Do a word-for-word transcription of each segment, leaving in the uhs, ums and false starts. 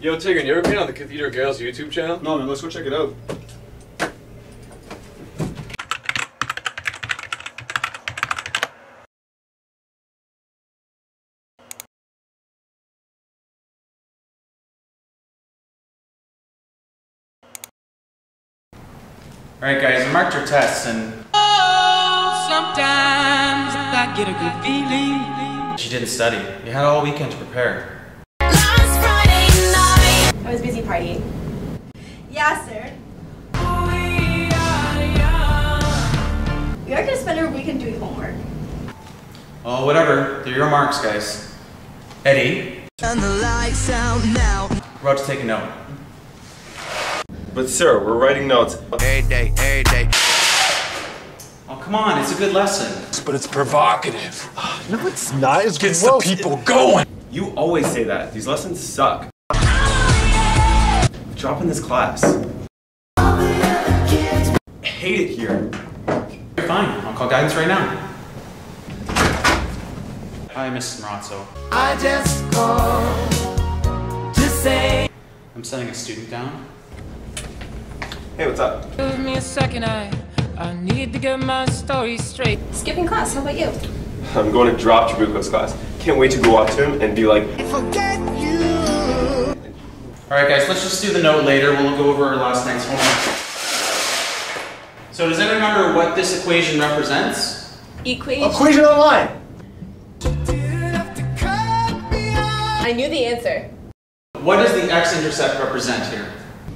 Yo, Tigran, you ever been on the Cathedral Girls YouTube channel? No, man, let's go check it out. Alright guys, I marked your tests and... Oh, sometimes I get a good feeling. She didn't study. You had all weekend to prepare. Last Friday night, I was busy partying. Yeah, sir. We are gonna spend our weekend doing homework. Oh, whatever. They're your marks, guys. Eddie. And the lights out now. We're about to take a note. But sir, we're writing notes. Every day, every day. Oh, come on. It's a good lesson. But it's provocative. No, it's not. It Gets the people going. You always say that. These lessons suck. Drop in this class. I hate it here. You're fine. I'll call guidance right now. Hi, Missus Marazzo. I just called to say. I'm sending a student down. Hey, what's up? Give me a second, I, I need to get my story straight. Skipping class, how about you? I'm going to drop Trabuco's class. Can't wait to go up to him and be like, Forget you. Alright guys, let's just do the note later. We'll go over our last night's homework. So does anyone remember what this equation represents? Equation. equation of the line. I knew the answer. What does the x-intercept represent here?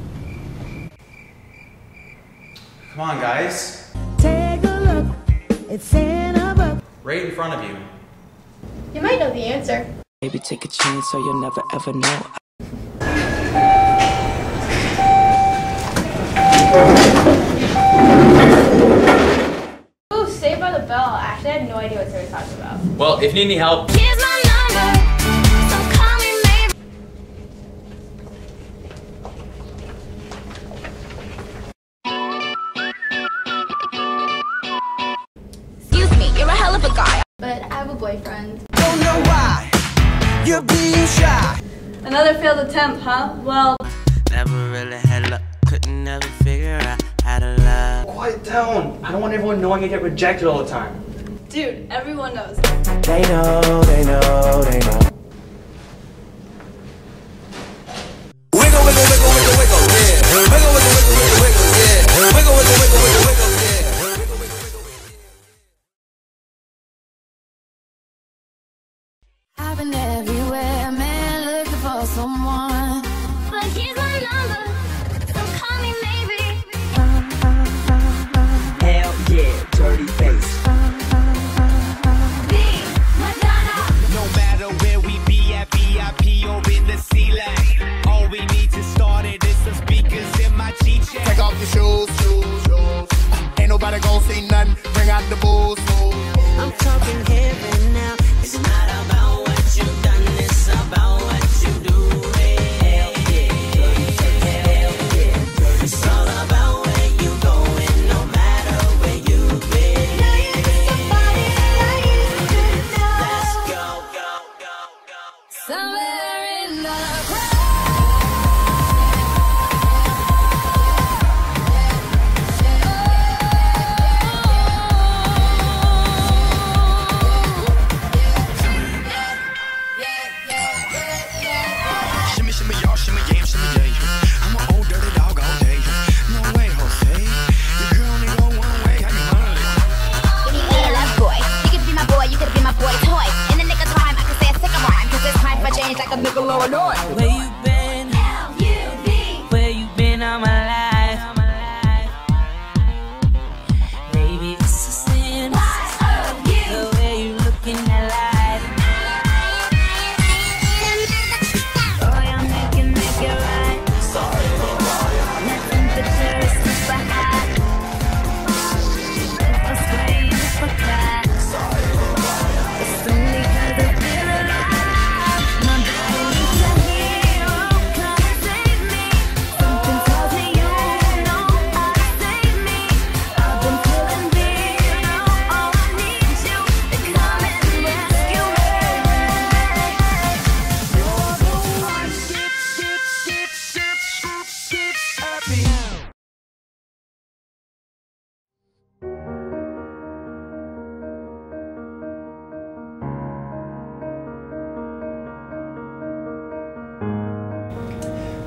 Come on, guys. Take a look, it's in a book. Right in front of you. You might know the answer. Maybe take a chance so you'll never ever know. Ooh, Saved by the Bell. Actually, I had no idea what they were talking about. Well, if you need any help, Here's my number, so call me maybe. Excuse me, you're a hell of a guy. But I have a boyfriend. Don't know why you're being shy. Another failed attempt, huh? Well, Never really had luck, couldn't never figure out how to love. Quiet down. I don't want everyone knowing I get rejected all the time. dude, everyone knows. They know, they know, they know. Wiggle, wiggle, wiggle, wiggle, wiggle, yeah. Wiggle, wiggle, wiggle, wiggle, wiggle, yeah. Wiggle, wiggle, wiggle, wiggle, wiggle, yeah. Wiggle, wiggle, wiggle, wiggle. I've been everywhere, man, looking for someone. But here's my number, so call me maybe. Hell yeah, dirty face. Me, Madonna. No matter where we be at, V I P or in the C-Lane. All we need to start it is some speakers in my G-Check. Take off your shoes, shoes, shoes. Ain't nobody gon' see nothing. Bring out the booze. I'm talking heaven now. It's not about what you've done, it's about what you do. Hell yeah, hell yeah. It's all about where you going, no matter where you've been. Now you're somebody I used to know. Let's go, go, go, go, go. Somewhere in the crowd. Shimmy, shimmy, y'all, shimmy, yam, shimmy, yeah. I'm an old dirty dog all day. No way, Jose. Your girl only go one way. How you mind it? Give me a love boy. You could be my boy, you could be my boy toy. In the nick of time, I could say a sick rhyme. Cause it's time for change like a nickel or a noise. Where you been? L U V. Where you been all my life? Baby, this is sin. The way you looking at life. Boy, I'm making, make it right. Sorry, nothing but tourists behind. If I scream, if I cry. It's only 'cause I feel alive. My body's a hero.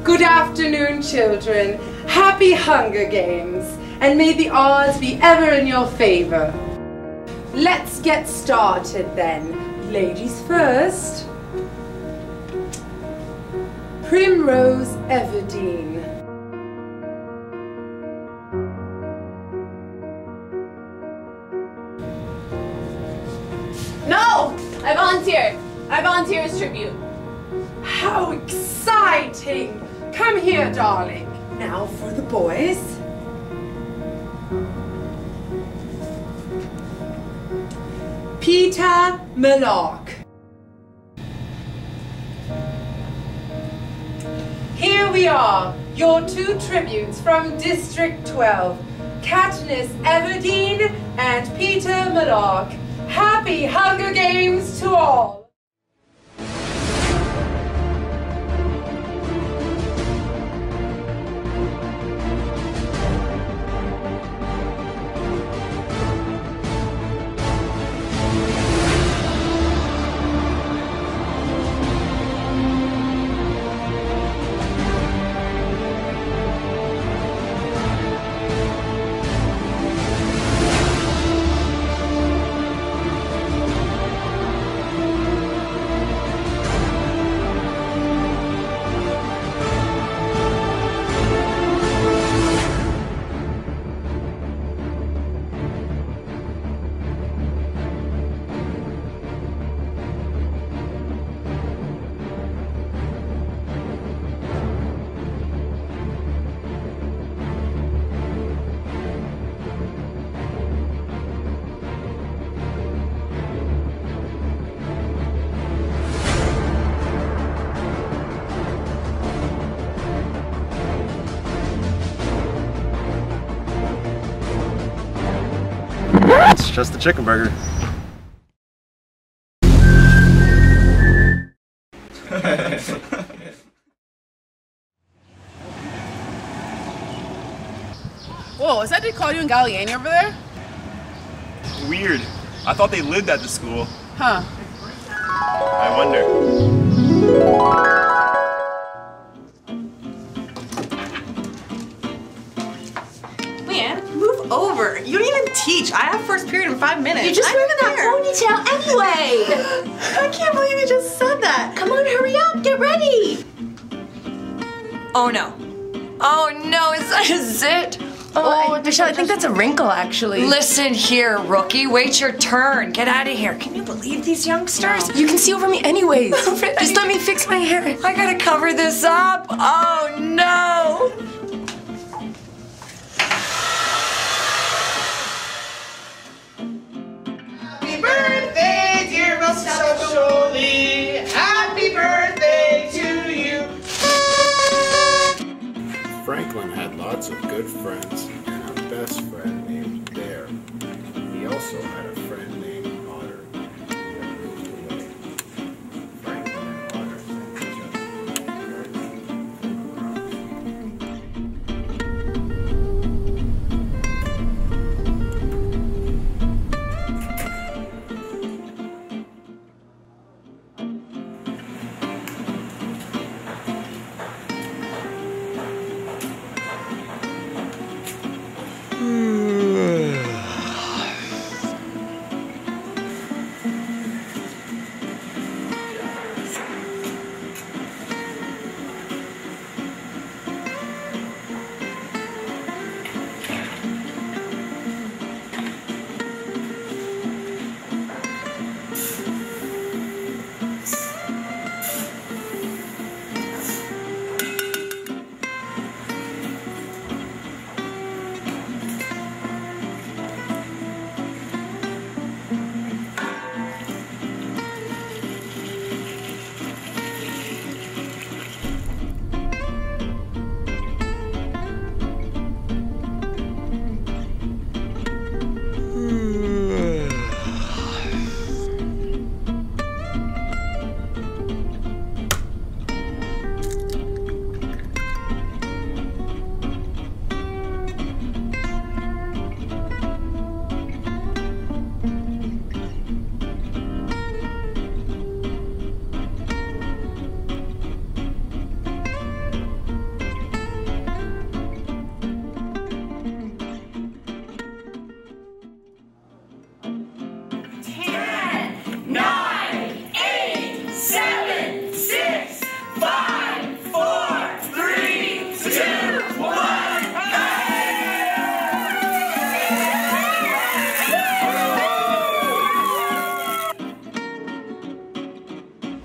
Good afternoon, children. Happy Hunger Games, and may the odds be ever in your favor. Let's get started then. Ladies first. Primrose Everdeen. No! I volunteer. I volunteer as tribute. How exciting! Come here, darling. Now for the boys. Peter Mallock. Here we are, your two tributes from District twelve, Katniss Everdeen and Peter Mallock. Happy Hunger Games to all! It's just a chicken burger. Whoa, is that Claudio and Galliani over there? Weird. I thought they lived at the school. Huh. I wonder. Move over. You don't even teach. I have first period in five minutes. You're just moving that ponytail anyway. I can't believe you just said that. Come on, hurry up. Get ready. Oh no. Oh no, is that a zit? Oh, oh Michelle, I think that's a wrinkle actually. Listen here, rookie. Wait your turn. Get out of here. Can you believe these youngsters? You can see over me anyways. Just let me fix my hair. I gotta cover this up. Oh no. Happy birthday, dear Miss Socially. Happy birthday to you. Franklin had lots of good friends and a best friend named Bear. He also had a friend named Otter who had moved away. Franklin and Otter sent each other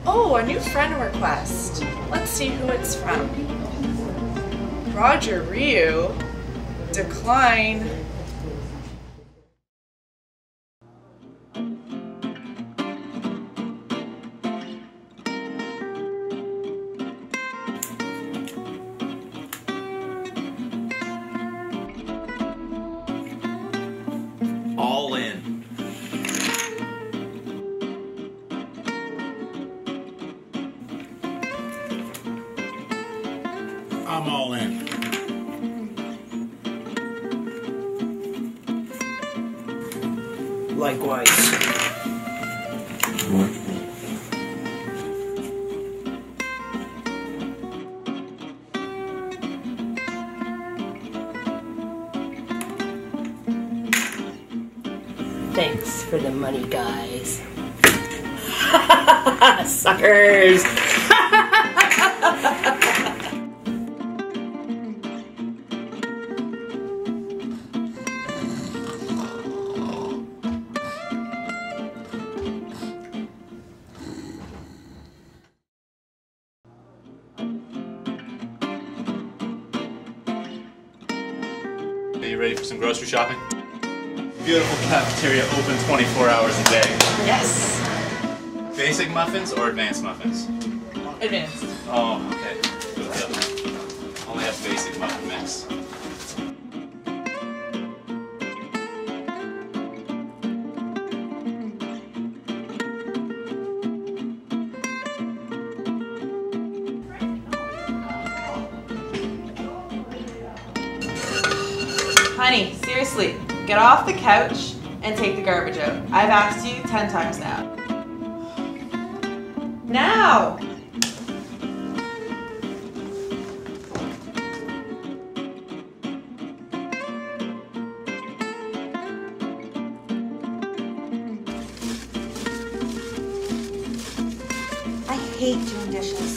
Oh, a new friend request. Let's see who it's from. Roger Ryu. Decline. All in. I'm all in. Likewise. Thanks for the money, guys. Suckers! Are you ready for some grocery shopping? Beautiful cafeteria open twenty-four hours a day. Yes. Basic muffins or advanced muffins? Advanced. Oh, okay. Go with the other one. Only have basic muffin mix. Honey, seriously, get off the couch and take the garbage out. I've asked you ten times now. Now! I hate doing dishes.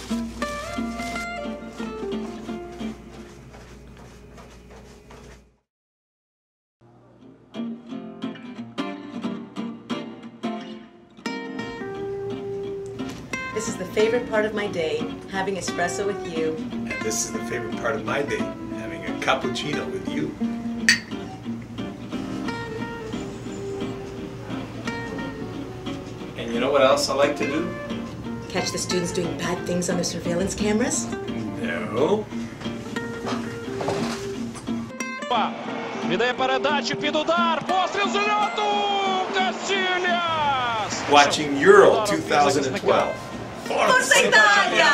This is the favorite part of my day, having espresso with you. And this is the favorite part of my day, having a cappuccino with you. And you know what else I like to do? Catch the students doing bad things on the surveillance cameras? No. Віддає передачу під удар. Постріл з льоту. Касільяс. Watching Euro twenty twelve. Forza Italia!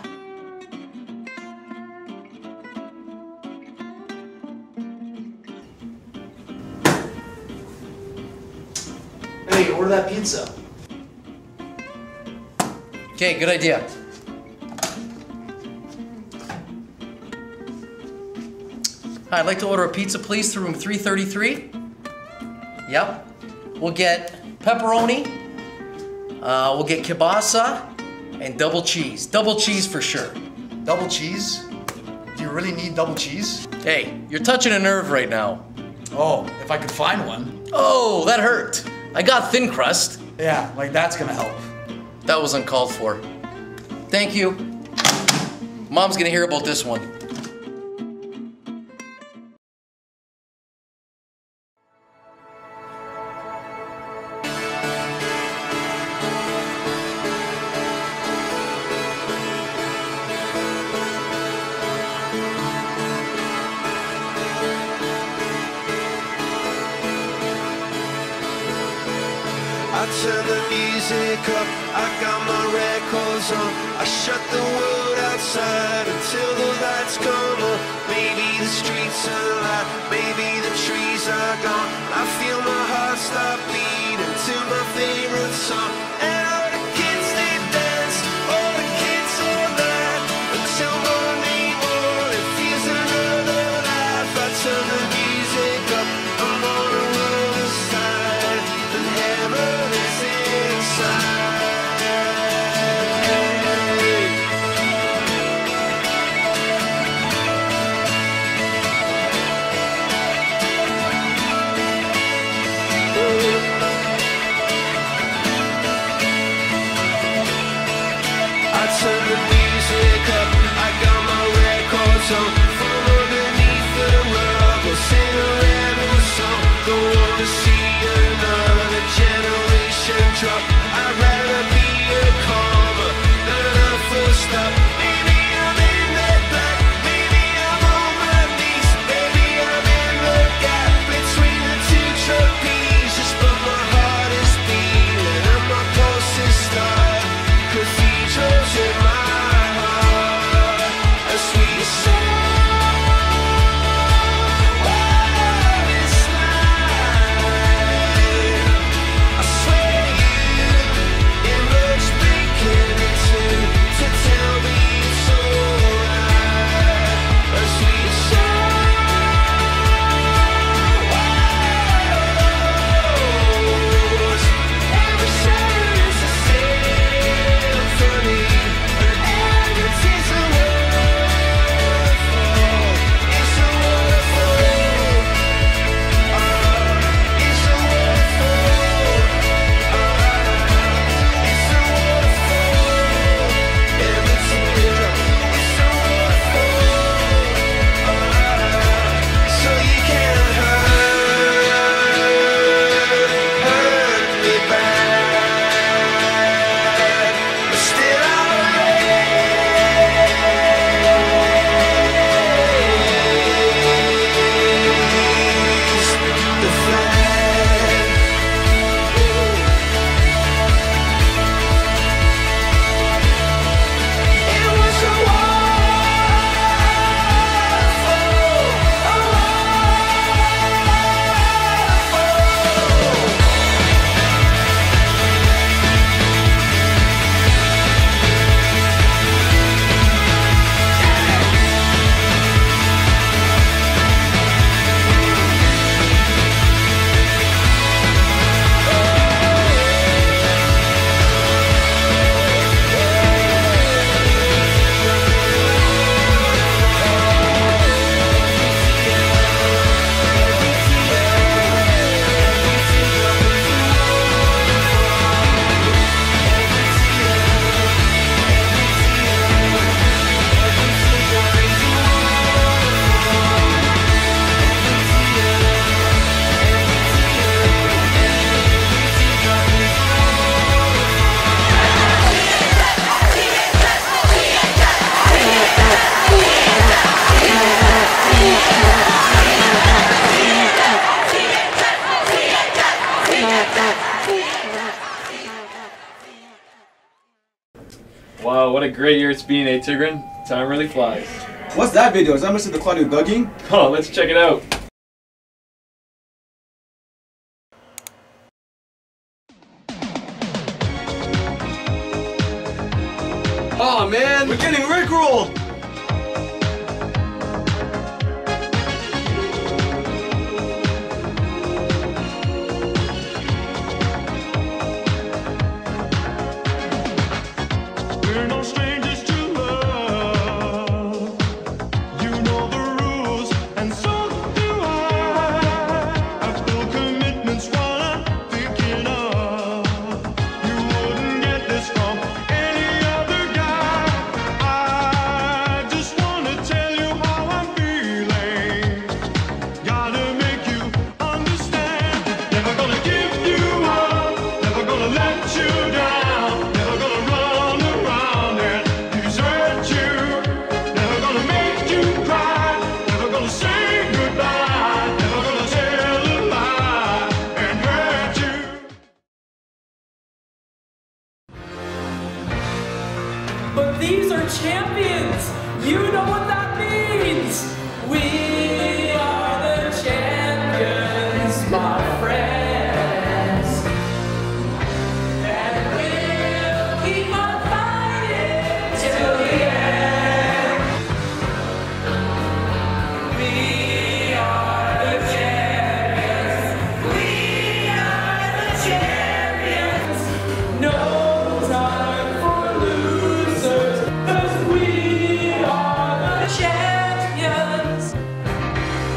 Hey, order that pizza. Okay, good idea. Hi, I'd like to order a pizza, please, to room three thirty-three. Yep. We'll get pepperoni, uh, we'll get kielbasa, and double cheese. Double cheese for sure. Double cheese? Do you really need double cheese? Hey, you're touching a nerve right now. Oh, if I could find one. Oh, that hurt. I got thin crust. Yeah, like that's gonna help. That was uncalled for. Thank you. Mom's gonna hear about this one. I turn the music up, I got my records on. I shut the world outside until the lights come on. Maybe the streets are alive, maybe the trees are gone. I feel my heart stop beating to my favorite song. And all the kids they dance, all the kids all that until morning morning feels another life. I turn the music up, I'm on the other side, and heaven is inside. turn the music up. I got my records on from underneath the rug. I'll sing a random song. Don't wanna see another generation drop. I'd rather be a comma than a full stop. Maybe I'm in the black, maybe I'm on my knees, maybe I'm in the gap between the two trapezes. But my heart is beating and my pulse is stuck. Cathedrals in my heart, a sweet sound. What it's like, I swear you in much beginning to to tell me it's alright. A sweet sound. Every sound is a symphony, and it's a waterfall. It's a waterfall. It's a waterfall. It's a waterfall. Every teardrop is a waterfall. So you can't hurt, hurt me bad, but still I'll raise the flag. It was a Wow, what a great year it's been, eh, Tigran? Time really flies. What's that video? Is that Mister the Claudio Dugging? Oh, let's check it out. Oh man, we're getting rickrolled! We're no strangers to love. You know the rules, and so do I. I feel commitment's what I'm thinking of. You wouldn't get this from any other guy. I just wanna tell you how I'm feeling. Gotta make you understand. Never gonna give you up. Never gonna let you down. Never gonna run around and desert you. Never gonna make you cry. Never gonna say goodbye. Never gonna tell a lie and hurt you. But these are champions! You know what that means! We are the champions, my friends. And we'll keep on fighting till the end. We are the champions. We are the champions. No time for losers, 'cause we are the champions.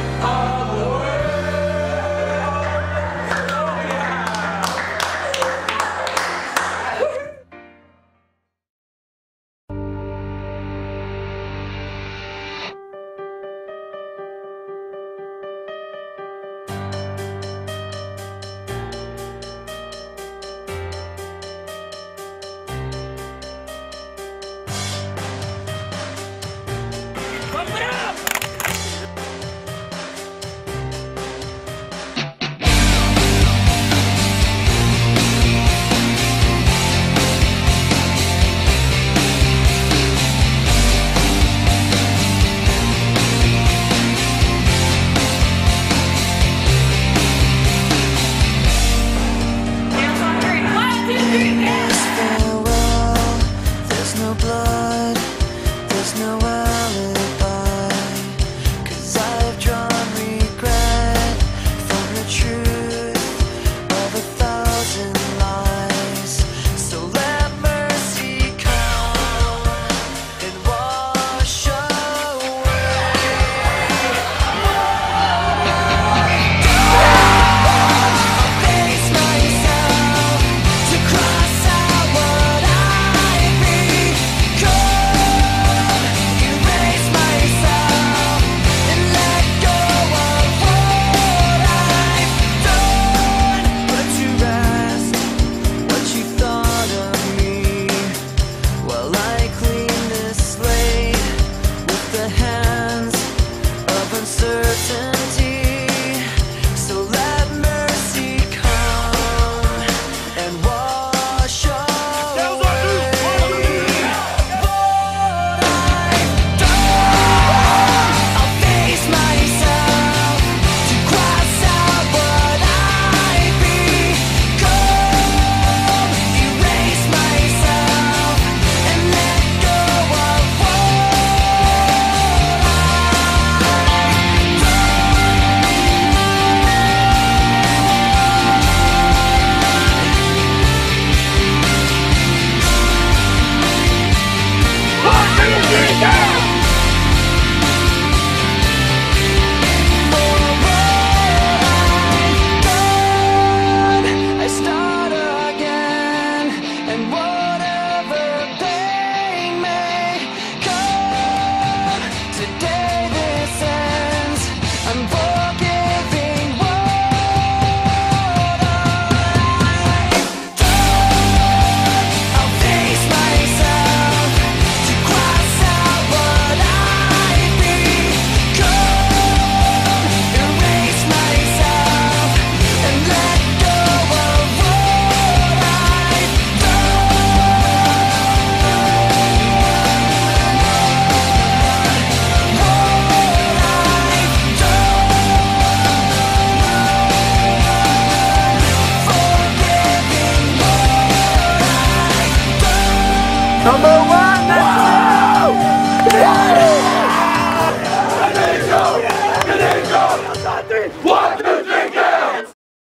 Number one, let's go! One, two, three, go!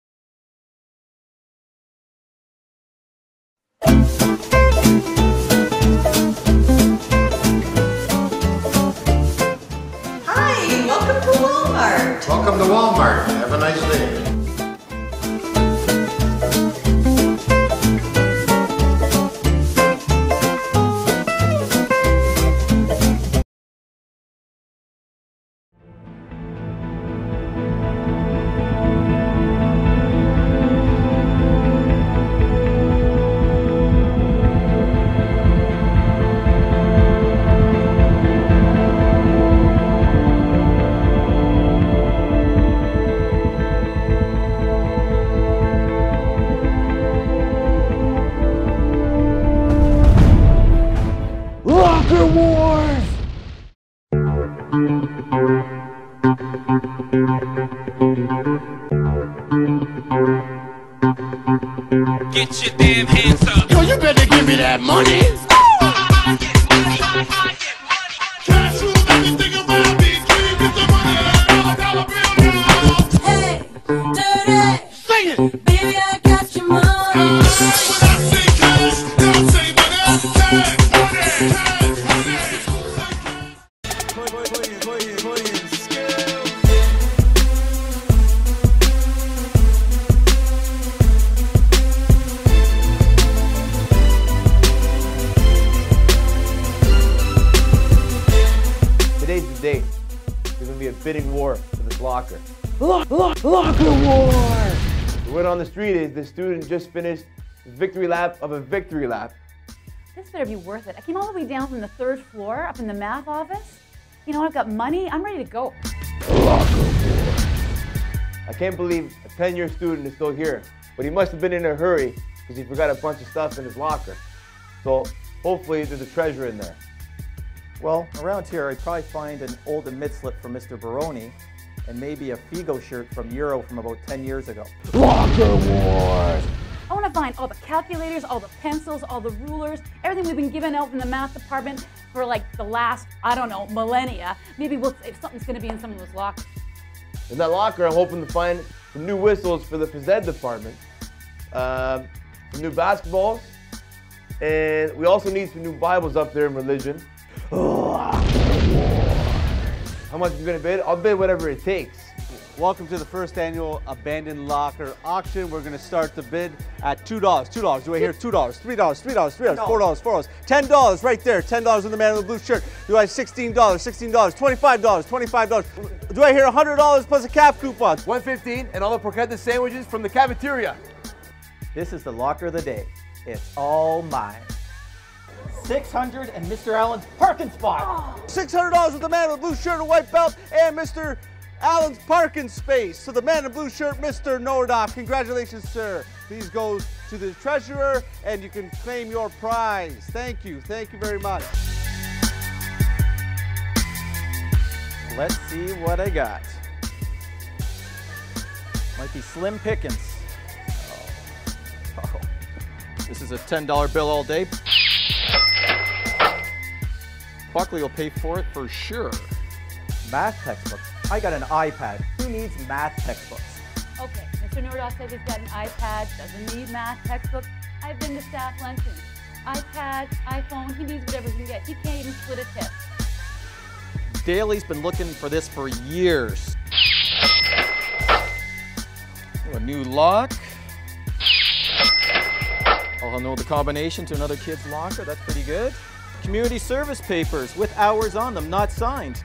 Hi, welcome to Walmart. Welcome to Walmart. Have a nice day. Locker Wars! Get your damn hands up! Yo, you better give me that money! Hey, dirty! Sing it! Baby, I got your money! Today's the day. There's gonna be a bidding war for this locker. Lock, lock, locker war! The word on the street is the student just finished the victory lap of a victory lap. This better be worth it. I came all the way down from the third floor up in the math office. You know, I've got money. I'm ready to go. I can't believe a ten-year student is still here, but he must have been in a hurry because he forgot a bunch of stuff in his locker. So hopefully there's a treasure in there. Well, around here I'd probably find an old mid slip from Mister Baroni and maybe a Figo shirt from Euro from about ten years ago. Locker Wars! I want to find all the calculators, all the pencils, all the rulers, everything we've been given out in the math department for like the last, I don't know, millennia. Maybe we'll, if something's going to be in some of those lockers. In that locker, I'm hoping to find some new whistles for the phys ed department, um, some new basketballs, and we also need some new Bibles up there in religion. How much are you gonna bid? I'll bid whatever it takes. Welcome to the first annual Abandoned Locker Auction. We're going to start the bid at two dollars. two dollars. Do I hear two dollars? three dollars. three dollars. three dollars. four dollars. four dollars. ten dollars right there. ten dollars on the man in the blue shirt. Do I sixteen dollars? sixteen dollars. twenty-five dollars. twenty-five dollars. Do I hear one hundred dollars plus a C A F coupon? one fifteen and all the porchetta sandwiches from the cafeteria. This is the locker of the day. It's all mine. six hundred and Mister Allen's parking spot. six hundred dollars with the man in the blue shirt and white belt and Mister Allen's parking space. So the man in the blue shirt, Mister Nordoff, congratulations, sir. These go to the treasurer and you can claim your prize. Thank you, thank you very much. Let's see what I got. Might be slim pickings. Oh. Oh. This is a ten dollar bill all day. Buckley will pay for it for sure. Math textbooks. I got an iPad. Who needs math textbooks? Okay, Mister Nordoff says he's got an iPad, doesn't need math textbooks. I've been to staff luncheons. iPad, iPhone, he needs whatever he can get. He can't even split a tip. Daly's been looking for this for years. Oh, a new lock. I'll know the combination to another kid's locker. That's pretty good. Community service papers with hours on them, not signed.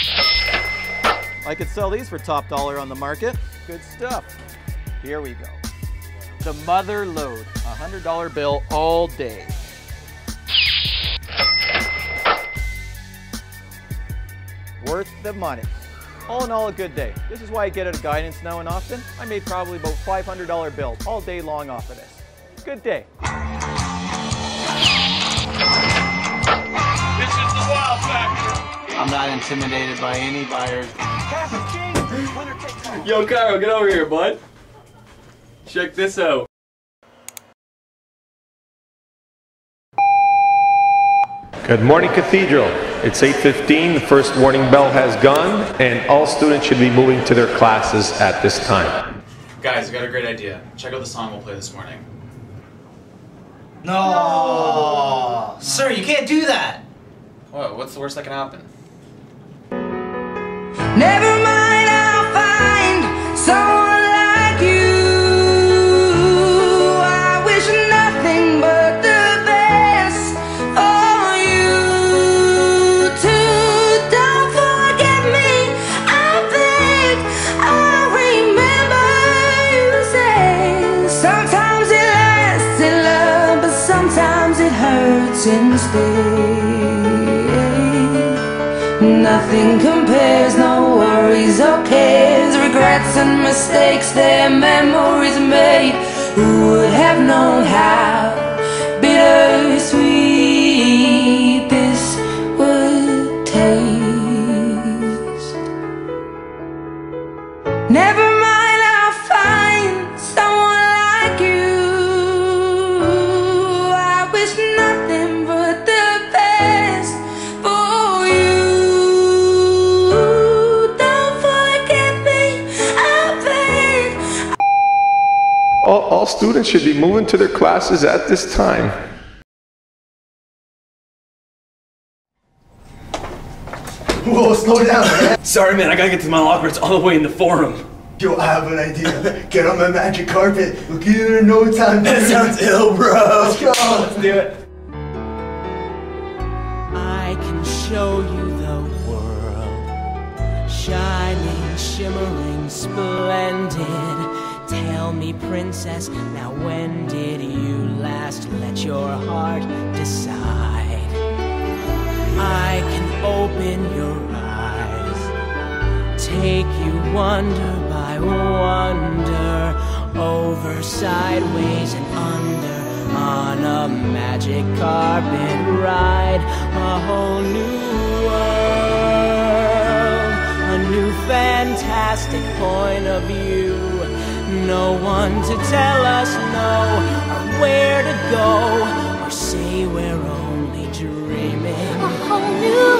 I could sell these for top dollar on the market. Good stuff. Here we go. The Mother Load, a one hundred dollar bill all day. Worth the money. All in all, a good day. This is why I get out of guidance now and often. I made probably about five hundred dollar bills all day long off of this. Good day. This is the Wow Factor. I'm not intimidated by any buyers. Yo, Cairo, get over here, bud. Check this out. Good morning, Cathedral. It's eight fifteen, the first warning bell has gone, and all students should be moving to their classes at this time. Guys, I got a great idea. Check out the song we'll play this morning. No! no. Sir, you can't do that! What? What's the worst that can happen? Never mind, I'll find someone like you. I wish nothing but the best for you too. Don't forget me, I beg. I remember you say sometimes it lasts in love, but sometimes it hurts instead. Nothing compares, no worries or cares, regrets and mistakes, their memories made. Who would have known how bittersweet this would taste? Never mind, I'll find someone like you. I wish nothing but the best for you. All, all students should be moving to their classes at this time. Whoa, slow down, man. Sorry, man, I gotta get to my locker. It's all the way in the forum. Yo, I have an idea. Get on my magic carpet. We'll get you in no time. That sounds ill, bro. Let's go. Let's do it. I can show you the world, shining, shimmering, splendid. Tell me, princess, now when did you last let your heart decide? I can open your eyes, take you wonder by wonder, over, sideways, and under, on a magic carpet ride. A whole new world, a new fantastic point of view. No one to tell us no, or where to go, or say we're only dreaming. A whole new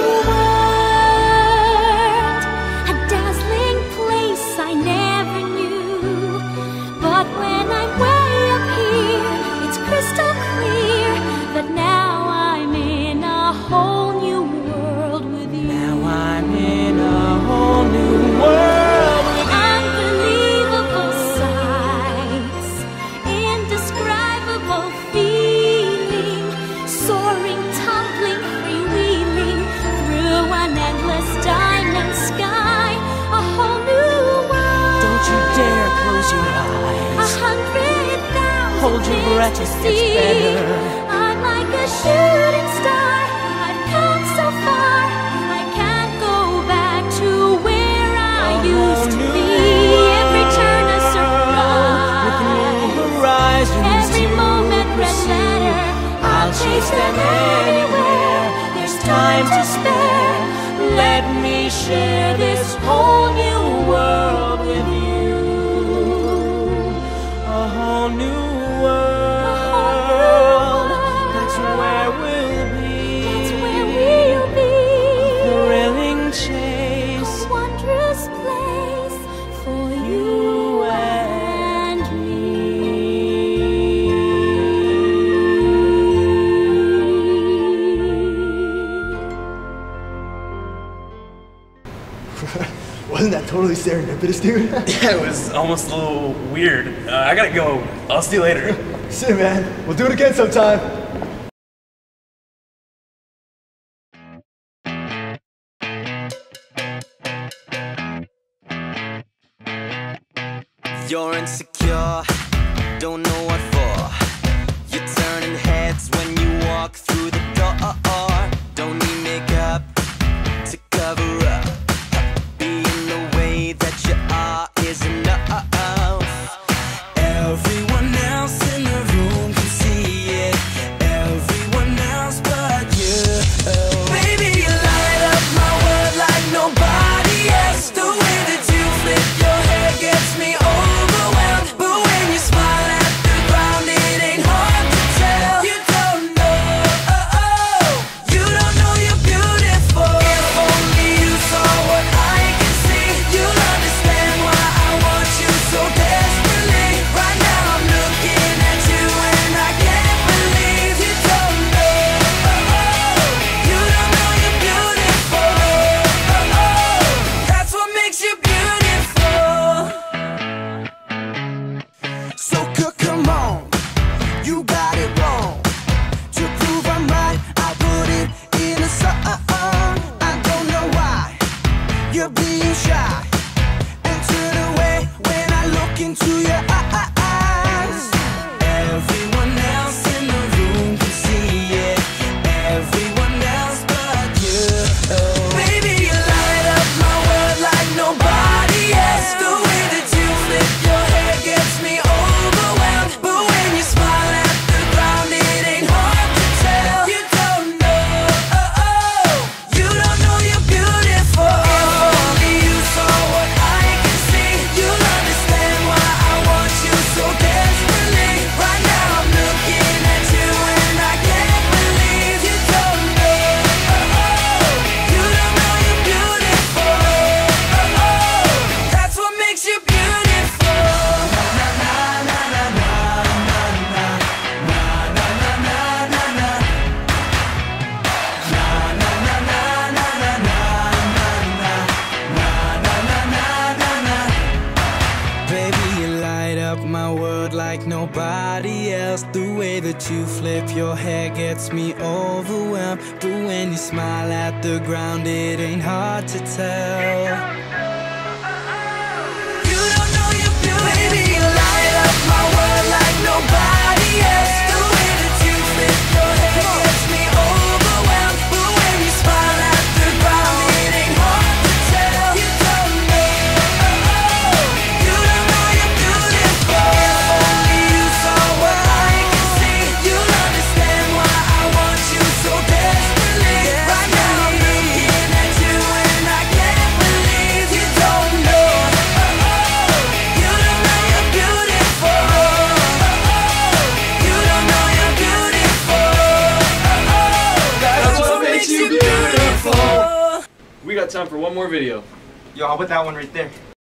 world, a dazzling place I never knew. But when I'm way up here, it's crystal clear that now I'm in a whole new world with you. Now I'm in a whole new world. Hold your breath, it gets better. I'm like a shooting star. I've come so far. I can't go back to where I used to be. Every turn a surprise. Every moment red letter. I'll chase them anywhere. There's time to spare. Let me share this whole new world with you. A whole new world, that's where we'll be. That's where we'll be. A thrilling chase, a wondrous place for you and me. Wasn't that totally serendipitous, dude? Yeah, it was almost a little weird. Uh, I gotta go. I'll see you later. See you, man. We'll do it again sometime. You're insecure, don't know what for. You're turning heads when you walk through the door. Don't need makeup to cover up. Being the way that you are is enough. Everyone else in the room can see it. Everyone else but you. Baby, you light up my world like nobody else. The way that you flip your hair gets me overwhelmed. But when you smile at the crowd, that you flip your hair gets me overwhelmed. But when you smile at the ground, it ain't hard to tell. You don't know you're beautiful. Baby, you light up my world like nobody else. The way that you flip your hair gets me overwhelmed. But when you smile at the ground, it ain't hard to tell. You don't know. You don't know you're beautiful. If only you saw what I can see, you'll understand why I want you so desperately. Right now I'm looking at you and I can't believe you don't know. You don't know you're beautiful. You don't know you're beautiful. That's what makes you beautiful. We got time for one more video. Yo, how about that one right there?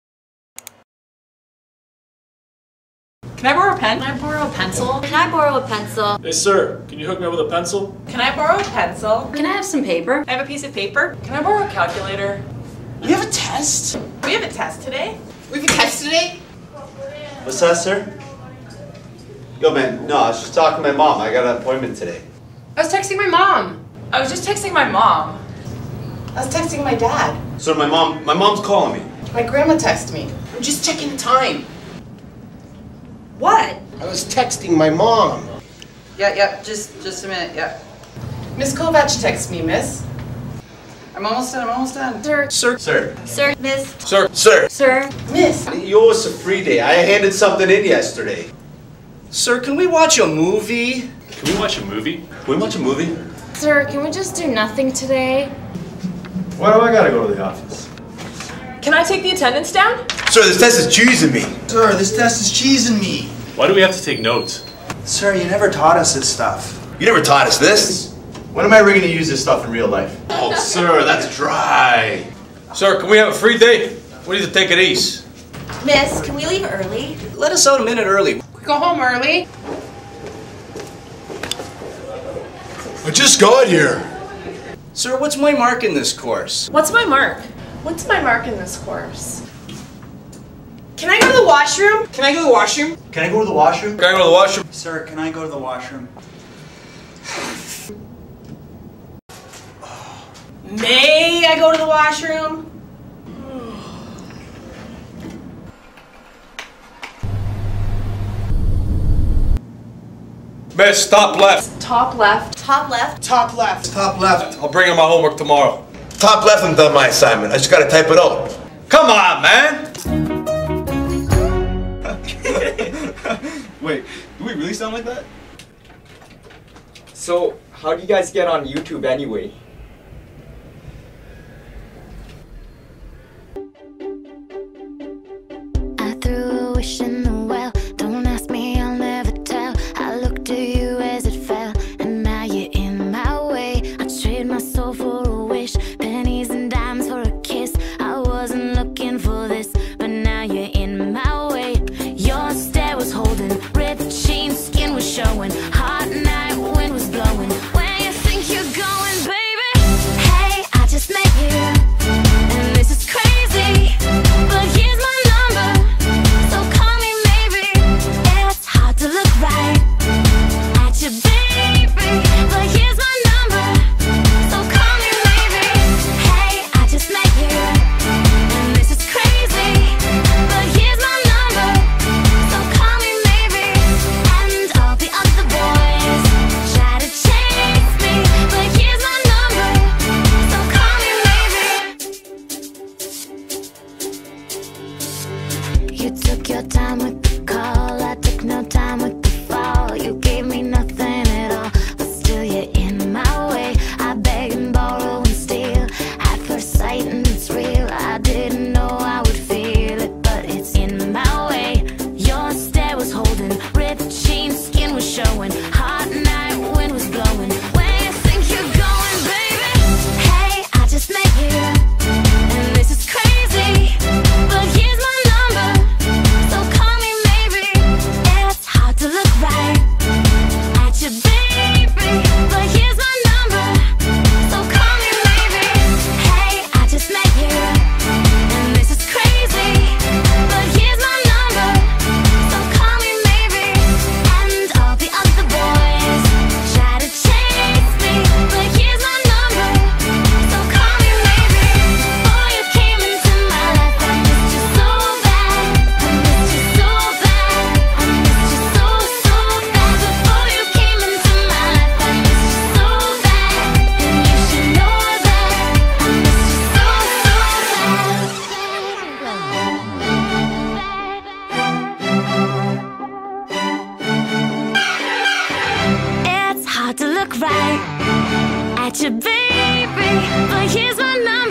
Can I borrow a pen? Can I borrow a pencil? Can I borrow a pencil? Hey, sir, can you hook me up with a pencil? Can I borrow a pencil? Can I have some paper? I have a piece of paper. Can I borrow a calculator? We have a test? We have a test today? We have a test today? What's that, sir? Yo, man, no, I was just talking to my mom. I got an appointment today. I was texting my mom. I was just texting my mom. I was texting my dad. So my mom, my mom's calling me. My grandma texted me. I'm just checking the time. What? I was texting my mom. Yeah, yeah, just just a minute, yeah. Miss Kovac texted me, miss. I'm almost done, I'm almost done. Sir. Sir. Sir. Sir. Miss. Sir. Sir. Sir. Miss. You owe us a free day. I handed something in yesterday. Sir, can we watch a movie? Can we watch a movie? Can we watch a movie? Sir, can we just do nothing today? Why do I gotta go to the office? Can I take the attendance down? Sir, this test is cheesing me. Sir, this test is cheesing me. Why do we have to take notes? Sir, you never taught us this stuff. You never taught us this? When am I ever gonna use this stuff in real life? Oh, sir, that's dry. Sir, can we have a free day? We need to take it easy. Miss, can we leave early? Let us out a minute early. We go home early. I just got here. Sir, what's my mark in this course? What's my mark? What's my mark in this course? Can I go to the washroom? Can I go to the washroom? Can I go to the washroom? Can I go to the washroom? Sir, can I go to the washroom? May I go to the washroom? Miss, top left. Top left. Top left. Top left. Top left. I'll bring in my homework tomorrow. Top left and done my assignment. I just gotta type it out. Come on, man! Wait, do we really sound like that? So, how do you guys get on YouTube anyway? I threw a wish in the well. Don't ask me, I'll never tell. I looked at you as it fell, and now you're in my way. I trade my soul for a wish, pennies and dimes for a kiss. I wasn't looking for this, but now you're in my way. Your stare was holding, ripped jeans, skin was showing. Hot night, wind was blowing. Where you think you're going, baby? at you, baby. But here's my number.